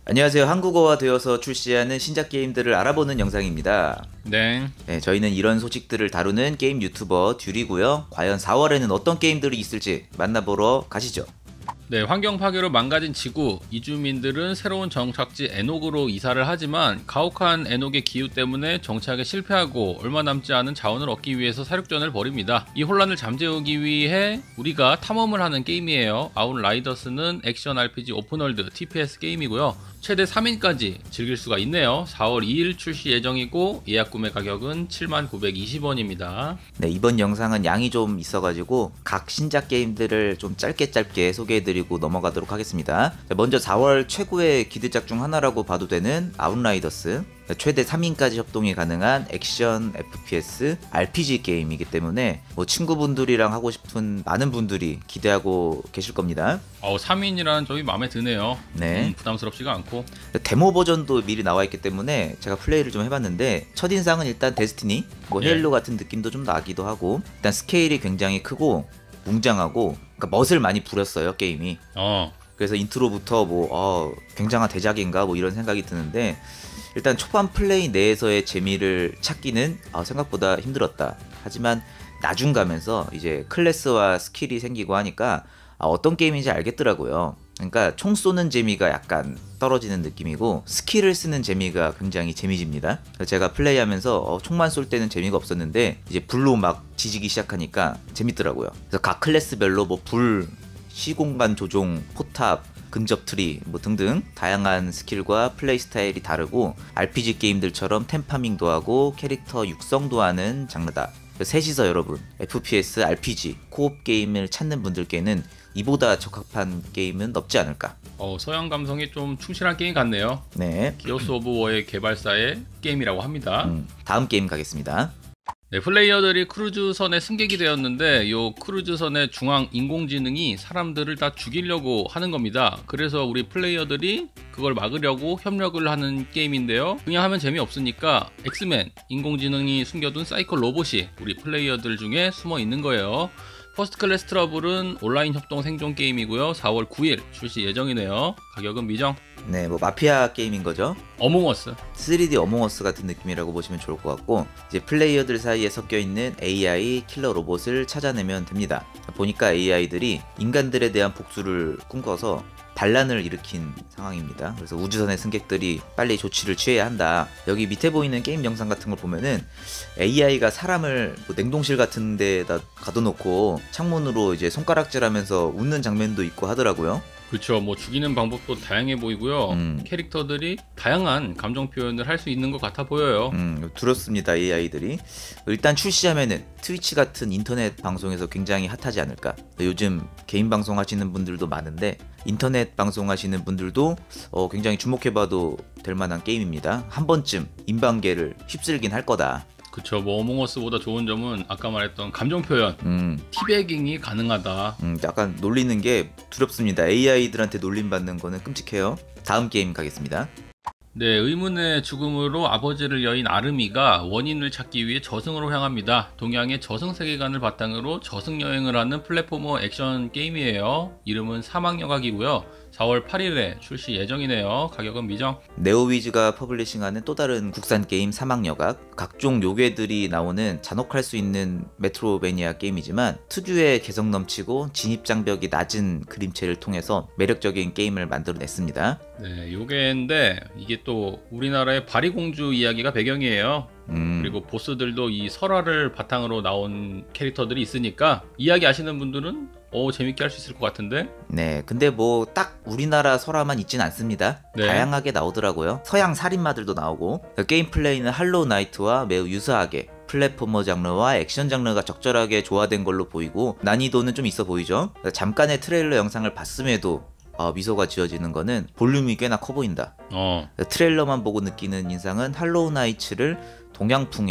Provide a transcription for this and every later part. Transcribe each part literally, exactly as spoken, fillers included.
안녕하세요. 한국어화 되어서 출시하는 신작 게임들을 알아보는 영상입니다. 네. 네, 저희는 이런 소식들을 다루는 게임 유튜버 듀리고요. 과연 사월에는 어떤 게임들이 있을지 만나보러 가시죠. 네, 환경 파괴로 망가진 지구, 이주민들은 새로운 정착지 에녹으로 이사를 하지만 가혹한 에녹의 기후 때문에 정착에 실패하고 얼마 남지 않은 자원을 얻기 위해서 사륙전을 벌입니다. 이 혼란을 잠재우기 위해 우리가 탐험을 하는 게임이에요. 아웃라이더스는 액션 알피지 오픈월드 티피에스 게임이고요. 최대 삼 인까지 즐길 수가 있네요. 사월 이일 출시 예정이고 예약 구매 가격은 칠만 구백이십 원입니다. 네, 이번 영상은 양이 좀 있어가지고 각 신작 게임들을 좀 짧게 짧게 소개해드리고 넘어가도록 하겠습니다. 먼저 사월 최고의 기대작 중 하나라고 봐도 되는 아웃라이더스. 최대 삼 인까지 협동이 가능한 액션 에프피에스 알피지 게임이기 때문에 뭐 친구분들이랑 하고 싶은 많은 분들이 기대하고 계실 겁니다. 어, 삼 인이란 점이 마음에 드네요. 네. 음, 부담스럽지가 않고. 데모 버전도 미리 나와 있기 때문에 제가 플레이를 좀 해봤는데 첫인상은 일단 데스티니, 뭐 예. 헤일로 같은 느낌도 좀 나기도 하고 일단 스케일이 굉장히 크고 웅장하고 그러니까 멋을 많이 부렸어요 게임이. 어. 그래서 인트로부터 뭐 어, 굉장한 대작인가 뭐 이런 생각이 드는데 일단 초반 플레이 내에서의 재미를 찾기는 어, 생각보다 힘들었다. 하지만 나중 가면서 이제 클래스와 스킬이 생기고 하니까 아, 어떤 게임인지 알겠더라고요. 그러니까 총 쏘는 재미가 약간 떨어지는 느낌이고 스킬을 쓰는 재미가 굉장히 재미집니다. 제가 플레이하면서 어, 총만 쏠 때는 재미가 없었는데 이제 불로 막 지지기 시작하니까 재밌더라고요. 그래서 각 클래스별로 뭐 불, 시공간 조종, 포탑, 근접 트리 뭐 등등 다양한 스킬과 플레이 스타일이 다르고 알피지 게임들처럼 템파밍도 하고 캐릭터 육성도 하는 장르다. 셋이서 여러분 에프피에스, 알피지, 코옵 게임을 찾는 분들께는 이보다 적합한 게임은 없지 않을까. 어, 서양 감성에 좀 충실한 게임 같네요. 네, 기어스 오브 워의 개발사의 게임이라고 합니다. 음, 다음 게임 가겠습니다. 네, 플레이어들이 크루즈선의 승객이 되었는데 요 크루즈선의 중앙 인공지능이 사람들을 다 죽이려고 하는 겁니다. 그래서 우리 플레이어들이 그걸 막으려고 협력을 하는 게임인데요. 그냥 하면 재미없으니까 엑스맨, 인공지능이 숨겨둔 사이코 로봇이 우리 플레이어들 중에 숨어 있는 거예요. 퍼스트 클래스 트러블은 온라인 협동 생존 게임이고요. 사월 구일 출시 예정이네요. 가격은 미정. 네, 뭐 마피아 게임인 거죠. 어몽어스. 쓰리디 어몽어스 같은 느낌이라고 보시면 좋을 것 같고 이제 플레이어들 사이에 섞여 있는 에이아이 킬러 로봇을 찾아내면 됩니다. 보니까 에이아이들이 인간들에 대한 복수를 꿈꿔서 반란을 일으킨 상황입니다. 그래서 우주선의 승객들이 빨리 조치를 취해야 한다. 여기 밑에 보이는 게임 영상 같은 걸 보면은 에이아이가 사람을 뭐 냉동실 같은 데다 가둬놓고 창문으로 이제 손가락질하면서 웃는 장면도 있고 하더라고요. 그렇죠. 뭐 죽이는 방법도 다양해 보이고요. 음. 캐릭터들이 다양한 감정 표현을 할 수 있는 것 같아 보여요. 음, 들었습니다. 에이아이들이 일단 출시하면은 트위치 같은 인터넷 방송에서 굉장히 핫하지 않을까. 요즘 개인 방송 하시는 분들도 많은데 인터넷 방송 하시는 분들도 어, 굉장히 주목해봐도 될 만한 게임입니다. 한 번쯤 인방계를 휩쓸긴 할 거다. 그쵸. 뭐 어몽어스보다 좋은 점은 아까 말했던 감정 표현, 음, 티베깅이 가능하다. 음, 약간 놀리는 게 두렵습니다. 에이아이들한테 놀림 받는 거는 끔찍해요. 다음 게임 가겠습니다. 네, 의문의 죽음으로 아버지를 여인 아르미가 원인을 찾기 위해 저승으로 향합니다. 동양의 저승 세계관을 바탕으로 저승 여행을 하는 플랫포머 액션 게임이에요. 이름은 사막여각이고요. 사월 팔일에 출시 예정이네요. 가격은 미정. 네오위즈가 퍼블리싱하는 또 다른 국산 게임 사막여각. 각종 요괴들이 나오는 잔혹할 수 있는 메트로베니아 게임이지만 특유의 개성 넘치고 진입장벽이 낮은 그림체를 통해서 매력적인 게임을 만들어냈습니다. 네, 요게인데 이게 또 우리나라의 바리공주 이야기가 배경이에요. 음, 그리고 보스들도 이 설화를 바탕으로 나온 캐릭터들이 있으니까 이야기 아시는 분들은 어 재밌게 할 수 있을 것 같은데. 네, 근데 뭐 딱 우리나라 설화만 있진 않습니다. 네. 다양하게 나오더라고요. 서양 살인마들도 나오고 게임 플레이는 할로우 나이트와 매우 유사하게 플랫포머 장르와 액션 장르가 적절하게 조화된 걸로 보이고 난이도는 좀 있어 보이죠. 잠깐의 트레일러 영상을 봤음에도 어, 미소가 지어지는 거는 볼륨이 꽤나 커 보인다. 어. 트레일러만 보고 느끼는 인상은 할로우 나이츠를 동양풍의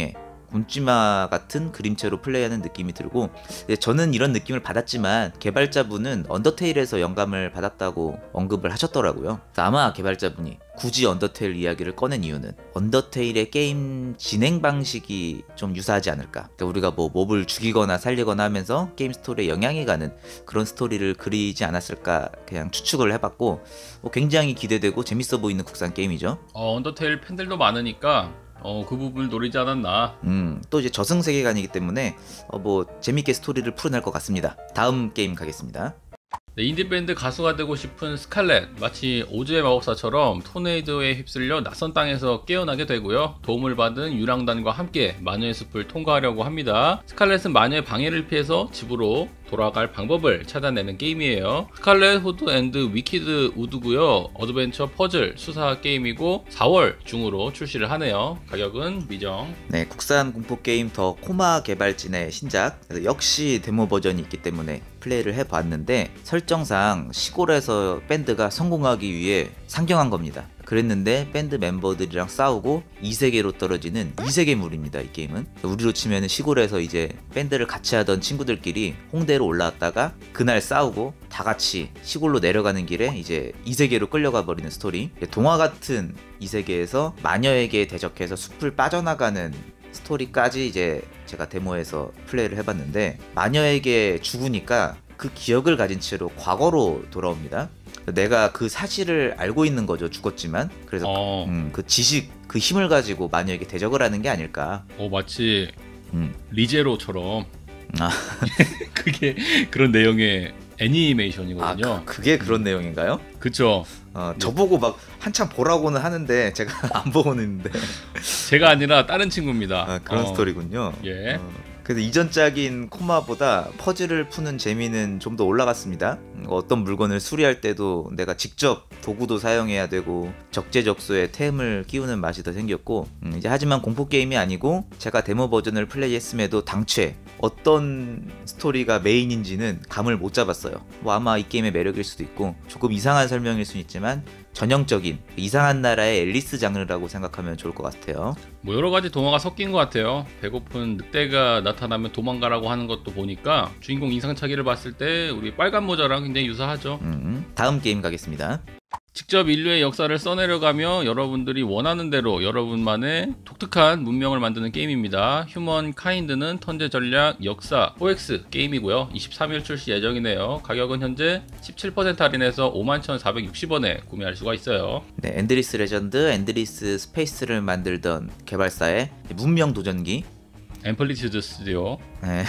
곤지마 같은 그림체로 플레이하는 느낌이 들고, 저는 이런 느낌을 받았지만 개발자분은 언더테일에서 영감을 받았다고 언급을 하셨더라고요. 아마 개발자분이 굳이 언더테일 이야기를 꺼낸 이유는 언더테일의 게임 진행 방식이 좀 유사하지 않을까. 그러니까 우리가 뭐 몹을 죽이거나 살리거나 하면서 게임 스토리에 영향이 가는 그런 스토리를 그리지 않았을까 그냥 추측을 해봤고, 뭐 굉장히 기대되고 재밌어 보이는 국산 게임이죠. 어, 언더테일 팬들도 많으니까 어, 그 부분을 노리지 않았나. 음, 또 이제 저승 세계관이기 때문에 어, 뭐 재밌게 스토리를 풀어낼 것 같습니다. 다음 게임 가겠습니다. 네, 인디밴드 가수가 되고 싶은 스칼렛, 마치 오즈의 마법사처럼 토네이도에 휩쓸려 낯선 땅에서 깨어나게 되고요. 도움을 받은 유랑단과 함께 마녀의 숲을 통과하려고 합니다. 스칼렛은 마녀의 방해를 피해서 집으로 돌아갈 방법을 찾아내는 게임이에요. 스칼렛 후드 앤드 위키드 우드고요. 어드벤처 퍼즐 수사 게임이고 사월 중으로 출시를 하네요. 가격은 미정. 네, 국산 공포 게임 더 코마 개발진의 신작. 그래서 역시 데모 버전이 있기 때문에 플레이를 해봤는데 설정상 시골에서 밴드가 성공하기 위해 상경한 겁니다. 그랬는데 밴드 멤버들이랑 싸우고 이세계로 떨어지는 이세계물입니다. 이 게임은 우리로 치면 시골에서 이제 밴드를 같이 하던 친구들끼리 홍대로 올라왔다가 그날 싸우고 다 같이 시골로 내려가는 길에 이제 이세계로 끌려가 버리는 스토리. 동화 같은 이세계에서 마녀에게 대적해서 숲을 빠져나가는 스토리까지 이제 제가 데모에서 플레이를 해봤는데, 마녀에게 죽으니까 그 기억을 가진 채로 과거로 돌아옵니다. 내가 그 사실을 알고 있는 거죠. 죽었지만. 그래서 어. 음, 그 지식, 그 힘을 가지고 마녀에게 대적을 하는 게 아닐까. 어, 마치 음. 리제로처럼. 아. 그게 그런 내용의 애니메이션이거든요. 아, 그, 그게 그런 음. 내용인가요? 그쵸. 어, 저보고 막 한참 보라고는 하는데 제가 안 보고는 있는데. 제가 아니라 다른 친구입니다. 아, 그런 어. 스토리군요. 예. 어. 그래서 이전작인 코마보다 퍼즐을 푸는 재미는 좀 더 올라갔습니다. 어떤 물건을 수리할 때도 내가 직접 도구도 사용해야 되고 적재적소에 템을 끼우는 맛이 더 생겼고, 음, 이제 하지만 공포 게임이 아니고 제가 데모 버전을 플레이했음에도 당최 어떤 스토리가 메인인지는 감을 못 잡았어요. 뭐 아마 이 게임의 매력일 수도 있고 조금 이상한 설명일 수는 있지만 전형적인 이상한 나라의 앨리스 장르라고 생각하면 좋을 것 같아요. 뭐 여러 가지 동화가 섞인 것 같아요. 배고픈 늑대가 나타나면 도망가라고 하는 것도 보니까 주인공 인상착의를 봤을 때 우리 빨간 모자랑 굉장히 유사하죠. 음, 다음 게임 가겠습니다. 직접 인류의 역사를 써내려가며 여러분들이 원하는 대로 여러분만의 독특한 문명을 만드는 게임입니다. 휴먼 카인드는 턴제 전략 역사 포엑스 게임이고요. 이십삼 일 출시 예정이네요. 가격은 현재 십칠 퍼센트 할인해서 오만 천사백육십 원에 구매할 수가 있어요. 네, 엔드리스 레전드, 엔드리스 스페이스를 만들던 개발사의 문명 도전기. 앰플리튜드 스튜디오. 네.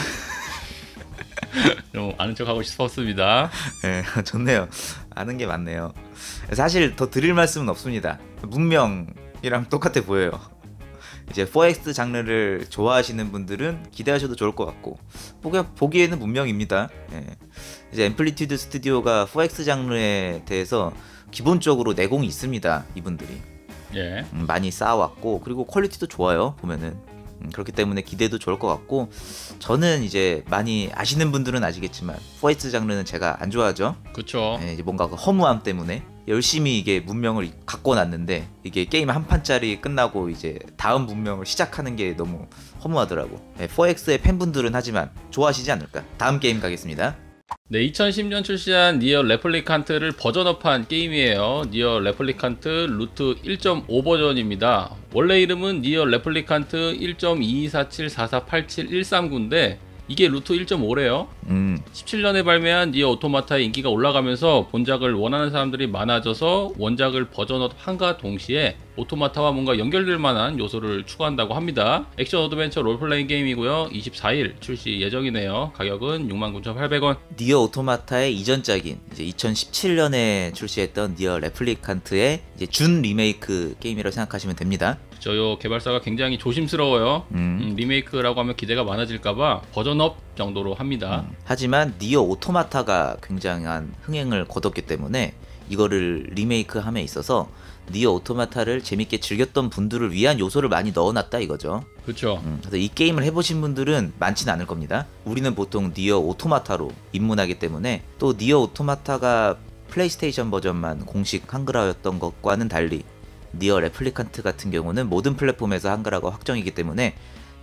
좀 아는 척 하고 싶었습니다. 네, 좋네요. 아는 게 많네요. 사실 더 드릴 말씀은 없습니다. 문명이랑 똑같아 보여요. 이제 포엑스 장르를 좋아하시는 분들은 기대하셔도 좋을 것 같고, 그냥 보기에는 문명입니다. 네. 이제 앰플리튜드 스튜디오가 포엑스 장르에 대해서 기본적으로 내공이 있습니다. 이분들이 예. 음, 많이 쌓아왔고, 그리고 퀄리티도 좋아요. 보면은 음, 그렇기 때문에 기대도 좋을 것 같고, 저는 이제 많이 아시는 분들은 아시겠지만 포엑스 장르는 제가 안 좋아하죠. 그쵸. 네, 이제 뭔가 그 허무함 때문에 열심히 이게 문명을 갖고 놨는데 이게 게임 한 판짜리 끝나고 이제 다음 문명을 시작하는 게 너무 허무하더라고. 네, 포엑스의 팬분들은 하지만 좋아하시지 않을까. 다음 게임 가겠습니다. 네, 이천십 년 출시한 니어 레플리칸트를 버전업한 게임이에요. 니어 레플리칸트 루트 일 점 오 버전입니다. 원래 이름은 니어 레플리칸트 일 점 이이사칠 사사팔칠일삼구인데 이게 루트 일 점 오래요. 음. 십칠 년에 발매한 니어 오토마타의 인기가 올라가면서 본작을 원하는 사람들이 많아져서 원작을 버전업한과 동시에 오토마타와 뭔가 연결될 만한 요소를 추가한다고 합니다. 액션 어드벤처 롤플레잉 게임이고요. 이십사 일 출시 예정이네요. 가격은 육만 구천팔백 원. 니어 오토마타의 이전작인 이제 이천십칠 년에 출시했던 니어 레플리칸트의 이제 준 리메이크 게임이라고 생각하시면 됩니다. 저요 개발사가 굉장히 조심스러워요. 음. 음, 리메이크라고 하면 기대가 많아질까봐 버전업 정도로 합니다. 음. 하지만 니어 오토마타가 굉장한 흥행을 거뒀기 때문에 이거를 리메이크함에 있어서 니어 오토마타를 재밌게 즐겼던 분들을 위한 요소를 많이 넣어놨다 이거죠. 그렇죠. 음, 그래서 이 게임을 해보신 분들은 많지는 않을 겁니다. 우리는 보통 니어 오토마타로 입문하기 때문에, 또 니어 오토마타가 플레이스테이션 버전만 공식 한글화였던 것과는 달리 니어 레플리칸트 같은 경우는 모든 플랫폼에서 한글화가 확정이기 때문에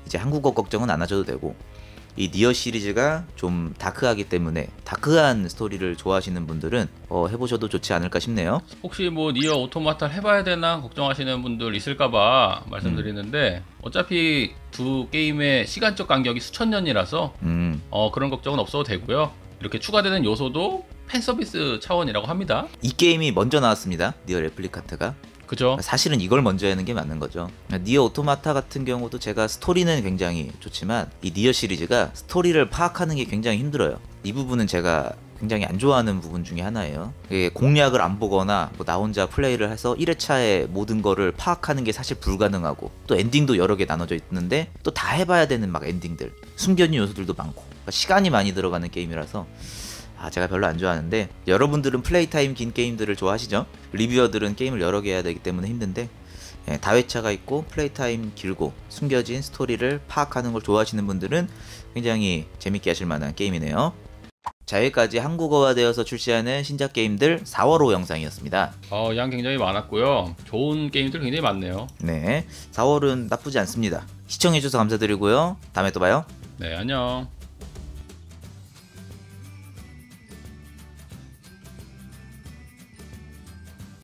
이제 한국어 걱정은 안 하셔도 되고, 이 니어 시리즈가 좀 다크하기 때문에 다크한 스토리를 좋아하시는 분들은 어, 해보셔도 좋지 않을까 싶네요. 혹시 뭐 니어 오토마타를 해봐야 되나 걱정하시는 분들 있을까봐 말씀드리는데 음. 어차피 두 게임의 시간적 간격이 수천 년이라서 음. 어, 그런 걱정은 없어도 되고요. 이렇게 추가되는 요소도 팬 서비스 차원이라고 합니다. 이 게임이 먼저 나왔습니다. 니어 레플리칸트가. 그죠? 사실은 이걸 먼저 하는 게 맞는 거죠. 니어 오토마타 같은 경우도 제가 스토리는 굉장히 좋지만 이 니어 시리즈가 스토리를 파악하는 게 굉장히 힘들어요. 이 부분은 제가 굉장히 안 좋아하는 부분 중에 하나예요. 공략을 안 보거나 뭐 나 혼자 플레이를 해서 일 회차에 모든 거를 파악하는 게 사실 불가능하고, 또 엔딩도 여러 개 나눠져 있는데 또 다 해봐야 되는 막 엔딩들, 숨겨진 요소들도 많고, 그러니까 시간이 많이 들어가는 게임이라서 아, 제가 별로 안 좋아하는데, 여러분들은 플레이 타임 긴 게임들을 좋아하시죠? 리뷰어들은 게임을 여러 개 해야 되기 때문에 힘든데, 예, 다회차가 있고 플레이 타임 길고 숨겨진 스토리를 파악하는 걸 좋아하시는 분들은 굉장히 재밌게 하실 만한 게임이네요. 자, 여기까지 한국어화되어서 출시하는 신작 게임들 사월호 영상이었습니다. 어, 양 굉장히 많았고요. 좋은 게임들 굉장히 많네요. 네, 사월은 나쁘지 않습니다. 시청해주셔서 감사드리고요. 다음에 또 봐요. 네, 안녕.